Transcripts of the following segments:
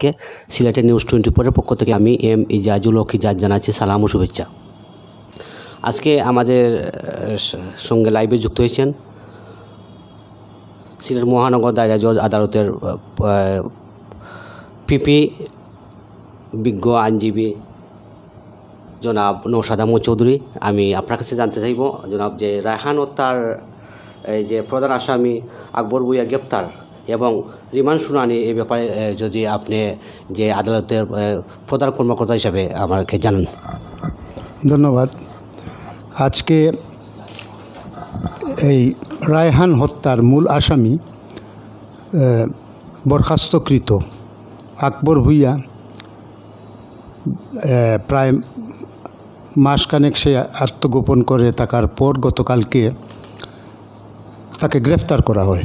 কে সিলেটের নিউজ 24-এর পক্ষ থেকে আমি এম ইজাজুল হক ইজাজ জানাচ্ছি সালাম ও শুভেচ্ছা। আজকে আমাদের সঙ্গে লাইভে যুক্ত হয়েছেন সিলেট মহানগর দায়রা জজ আদালতের পিপি বিজ্ঞ আইনজীবী জনাব নওশাদ আহমদ চৌধুরী। আমি আপনার কাছে জানতে চাইব জনাব, যে রায়হান হত্যার এই যে প্রধান আসামি আকবর ভূঁইয়া গ্রেপ্তার এবং রিমান্ড শুনানি এই ব্যাপারে যদি আপনি যে আদালতের প্রধান কর্মকর্তা হিসাবে আমাকে জানান। ধন্যবাদ। আজকে এই রায়হান হত্যার মূল আসামি বরখাস্তকৃত আকবর ভূঁইয়া প্রায় মাসখানেক সে আত্মগোপন করে থাকার পর গতকালকে তাকে গ্রেফতার করা হয়।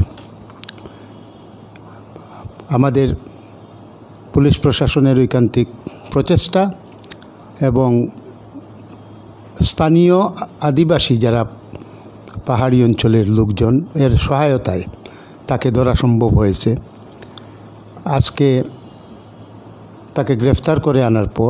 আমাদের পুলিশ প্রশাসনের ঐকান্তিক প্রচেষ্টা এবং স্থানীয় আদিবাসী যারা পাহাড়ি অঞ্চলের লোকজন এর সহায়তায় তাকে ধরা সম্ভব হয়েছে। আজকে তাকে গ্রেফতার করে আনার পর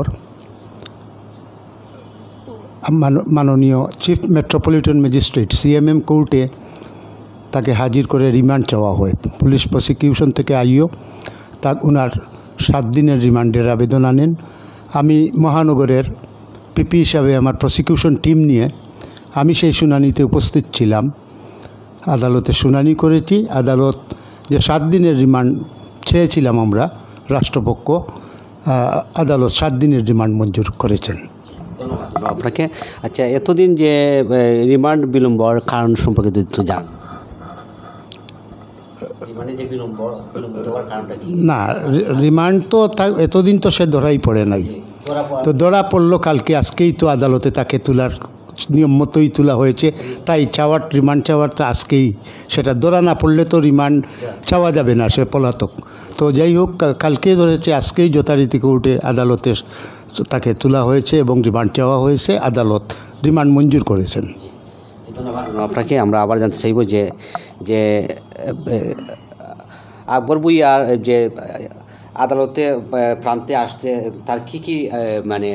মাননীয় চিফ মেট্রোপলিটন ম্যাজিস্ট্রেট সিএমএম কোর্টে তাকে হাজির করে রিমান্ড চাওয়া হয়। পুলিশ প্রসিকিউশন থেকে আইও ওনার 7 দিনের রিমান্ডের আবেদন আনেন। আমি মহানগরের পিপি হিসাবে আমার প্রসিকিউশন টিম নিয়ে আমি সেই শুনানিতে উপস্থিত ছিলাম। আদালতে শুনানি করেছি। আদালত যে 7 দিনের রিমান্ড চেয়েছিলাম আমরা রাষ্ট্রপক্ষ, আদালত 7 দিনের রিমান্ড মঞ্জুর করেছেন। ধন্যবাদ আপনাকে। আচ্ছা, এতদিন যে রিমান্ড বিলম্বর কারণ সম্পর্কে একটু জান। না, রিমান্ড তো এতদিন তো সে ধরাই পড়ে নাই, তো ধরা পড়লো কালকে। আজকেই তো আদালতে তাকে তোলার নিয়ম মতোই তোলা হয়েছে, তাই রিমান্ড চাওয়ার তো আজকেই, সেটা ধরা না পড়লে তো রিমান্ড চাওয়া যাবে না, সে পলাতক। তো যাই হোক, কালকে ধরেছে, আজকেই যথারীতি কোর্টে আদালতে তাকে তোলা হয়েছে এবং রিমান্ড চাওয়া হয়েছে। আদালত রিমান্ড মঞ্জুর করেছেন। ধন্যবাদ আপনাকে। আমরা আবার জানতে চাইব যে যে আকবর ভূঁইয়ার যে আদালতে প্রান্তে আসতে তার কি মানে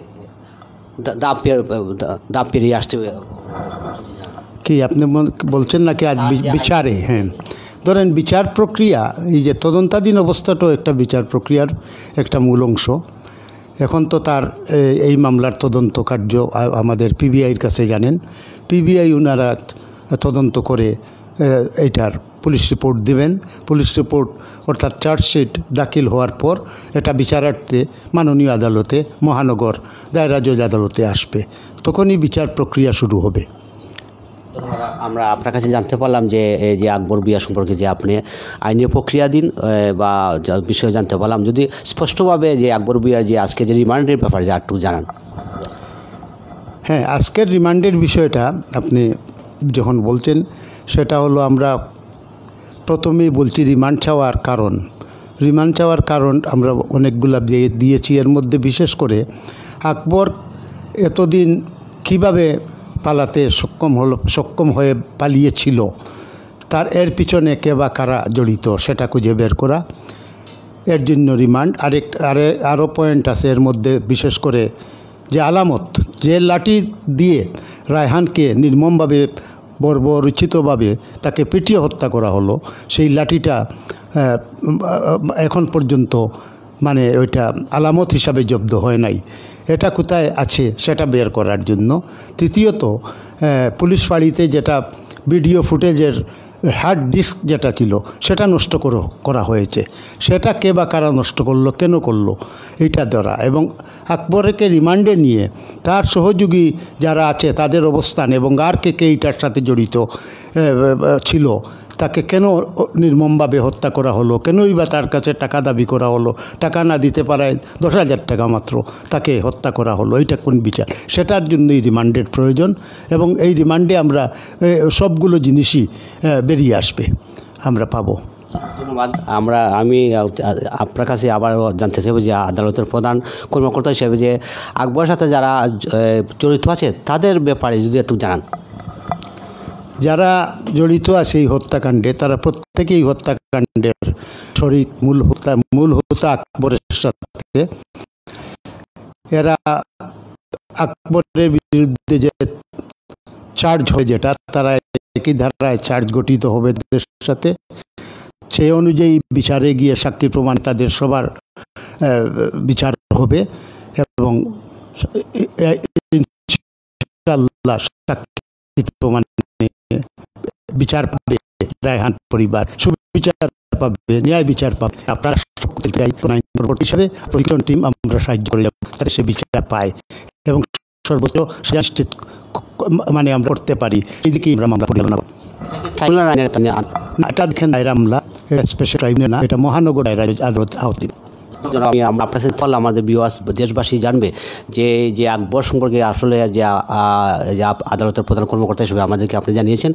দাব পেরিয়ে আসতে কি আপনি বলছেন নাকি আজ বিচারে? হ্যাঁ, ধরেন বিচার প্রক্রিয়া, এই যে তদন্তাধীন অবস্থাটাও একটা বিচার প্রক্রিয়ার একটা মূল অংশ। এখন তো তার এই মামলার তদন্ত কার্য আমাদের পিবিআইয়ের কাছে, জানেন, পিবিআই ওনারা তদন্ত করে এইটার পুলিশ রিপোর্ট দিবেন। পুলিশ রিপোর্ট অর্থাৎ চার্জশিট দাখিল হওয়ার পর এটা বিচারার্থে মাননীয় আদালতে, মহানগর দায়রা জজ আদালতে আসবে, তখনই বিচার প্রক্রিয়া শুরু হবে। আমরা আপনার কাছে জানতে পারলাম যে এই যে আকবর ভূঁইয়া সম্পর্কে যে আপনি আইনি প্রক্রিয়াধীন বা বিষয়ে জানতে পারলাম, যদি স্পষ্টভাবে যে আকবর ভূঁইয়ার যে আজকে যে রিমান্ডের ব্যাপারে যে একটু জানান। হ্যাঁ, আজকের রিমান্ডের বিষয়টা আপনি যখন বলছেন, সেটা হলো, আমরা প্রথমেই বলছি রিমান্ড চাওয়ার কারণ। রিমান্ড চাওয়ার কারণ আমরা অনেকগুলা দিয়েছি। এর মধ্যে বিশেষ করে আকবর এতদিন কিভাবে পালাতে সক্ষম হয়ে পালিয়েছিল, তার এর পিছনে কে বা কারা জড়িত সেটা খুঁজে বের করা, এর জন্য রিমান্ড। আরও পয়েন্ট আছে এর মধ্যে, বিশেষ করে যে আলামত, যে লাঠি দিয়ে রায়হানকে নির্মমভাবে বর্বরোচিতভাবে তাকে পিটিয়ে হত্যা করা হলো, সেই লাঠিটা এখন পর্যন্ত মানে ওইটা আলামত হিসাবে জব্দ হয় নাই। এটা কোথায় আছে সেটা বের করার জন্য। তৃতীয়ত, পুলিশ ফাঁড়িতে যেটা ভিডিও ফুটেজের হার্ড ডিস্ক যেটা ছিল, সেটা নষ্ট করা হয়েছে। সেটা কে বা কারা নষ্ট করলো, কেন করলো, এইটা ধরা। এবং আকবরকে রিমান্ডে নিয়ে তার সহযোগী যারা আছে তাদের অবস্থান এবং আর কে এইটার সাথে জড়িত ছিল, তাকে কেন নির্মমভাবে হত্যা করা হলো, কেনই বা তার কাছে টাকা দাবি করা হলো, টাকা না দিতে পারায় 10,000 টাকা মাত্র তাকে হত্যা করা হলো, এইটা কোন বিচার, সেটার জন্যই রিমান্ডের প্রয়োজন। এবং এই রিমান্ডে আমরা সবগুলো জিনিসই বেরিয়ে আসবে, আমরা পাবো। ধন্যবাদ। আমি আপনার কাছে আবার জানতে চাইব যে আদালতের প্রধান কর্মকর্তা হিসেবে যে আকবরের সাথে যারা জড়িত আছে তাদের ব্যাপারে যদি একটু জানান। যারা জড়িত আছে এই হত্যাকাণ্ডে তারা প্রত্যেকেই হত্যাকাণ্ডের শরিক, মূল হোতা আকবরের সাথে। এরা আকবরের বিরুদ্ধে যে চার্জ হয় যেটা, তারা একই ধারায় চার্জ গঠিত হবে তাদের সাথে। সেই অনুযায়ী বিচারে গিয়ে সাক্ষী প্রমাণ তাদের সবার বিচার হবে এবং ইনশাআল্লাহ সাক্ষী প্রমাণ বিচার পাবে রায়হান পরিবার, সুবিচার পাবে, ন্যায় বিচার পাবে। আপনারা পরবর্তী হিসাবে প্রশিক্ষণ টিম আমরা সাহায্য করে যাব তাতে সে বিচার পায় এবং সর্বোচ্চ নিশ্চিত মানে আমরা করতে পারি এদিকে আমরা মামলা পরিচালনা করব। এটা দেখেন দায়রা মামলা, এটা স্পেশাল ট্রাইব্যুনাল না, এটা মহানগর দায়রা আদালত আওতাধীন। আপনার কাছে আমাদের বিওয়াস দেশবাসী জানবে যে আকবর সম্পর্কে আসলে যে আদালতের প্রধান কর্মকর্তা হিসেবে আমাদেরকে আপনি জানিয়েছেন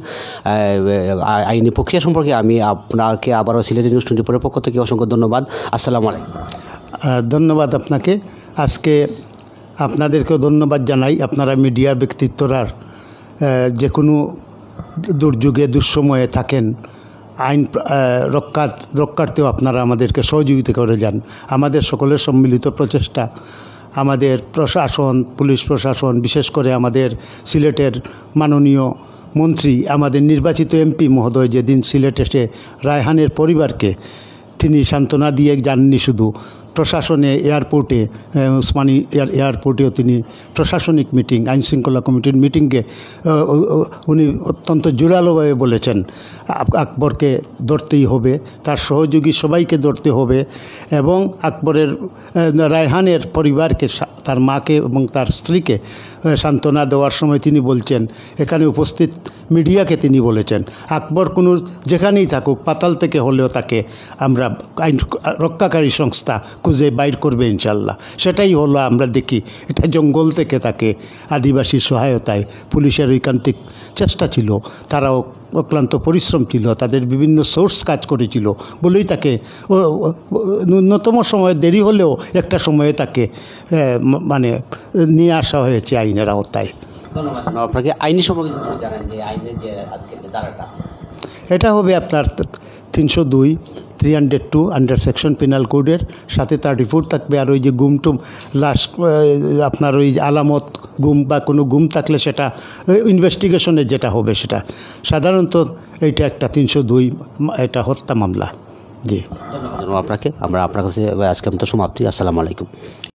আইনি প্রক্রিয়া সম্পর্কে। আমি আপনাকে আবারও সিলেটি নিউজ 24 পক্ষ থেকে অসংখ্য ধন্যবাদ। আসসালামু আলাইকুম। ধন্যবাদ আপনাকে। আজকে আপনাদেরকেও ধন্যবাদ জানাই। আপনারা মিডিয়া ব্যক্তিত্বরা যে কোনো দুর্যোগে দুঃসময়ে থাকেন, আইন রক্ষার্থেও আপনারা আমাদেরকে সহযোগিতা করে যান। আমাদের সকলের সম্মিলিত প্রচেষ্টা, আমাদের প্রশাসন, পুলিশ প্রশাসন, বিশেষ করে আমাদের সিলেটের মাননীয় মন্ত্রী, আমাদের নির্বাচিত এমপি মহোদয় যেদিন সিলেট এসে রায়হানের পরিবারকে তিনি সান্ত্বনা দিয়ে যাননি, শুধু প্রশাসনে এয়ারপোর্টে উসমানী এয়ারপোর্টেও তিনি প্রশাসনিক মিটিং, আইনশৃঙ্খলা কমিটির মিটিংকে উনি অত্যন্ত জোরালোভাবে বলেছেন আকবরকে ধরতেই হবে, তার সহযোগী সবাইকে ধরতে হবে এবং আকবরের রায়হানের পরিবারকে, তার মাকে এবং তার স্ত্রীকে সান্ত্বনা দেওয়ার সময় তিনি বলছেন, এখানে উপস্থিত মিডিয়াকে তিনি বলেছেন, আকবর কোনো যেখানেই থাকুক পাতাল থেকে হলেও তাকে আমরা আইন রক্ষাকারী সংস্থা খুঁজে বাইর করবে ইনশাল্লাহ। সেটাই হলো আমরা দেখি। এটা জঙ্গল থেকে তাকে আদিবাসীর সহায়তায়, পুলিশের ঐকান্তিক চেষ্টা ছিল, তারাও অক্লান্ত পরিশ্রম ছিল, তাদের বিভিন্ন সোর্স কাজ করেছিল বলেই তাকে ন্যূনতম সময়ে দেরি হলেও একটা সময়ে তাকে মানে নিয়ে আসা হয়েছে আইনের আওতায়। ধন্যবাদ আপনাকে। আইনি সম্পর্কে জানেন যে আইনের যে আজকে ধারাটা, এটা হবে আপনার 302, 302 আন্ডার সেকশন পেনাল কোডের সাথে 34 থাকবে। আর ওই যে গুমটুম লাশ, আপনার ওই আলামত গুম বা কোনো গুম থাকলে সেটা ইনভেস্টিগেশনে যেটা হবে সেটা সাধারণত এইটা একটা 302 এটা হত্যা মামলা। জি ধন্যবাদ আপনাকে। আমরা আপনার কাছে আজকে সমাপ্তি। আসসালামু আলাইকুম।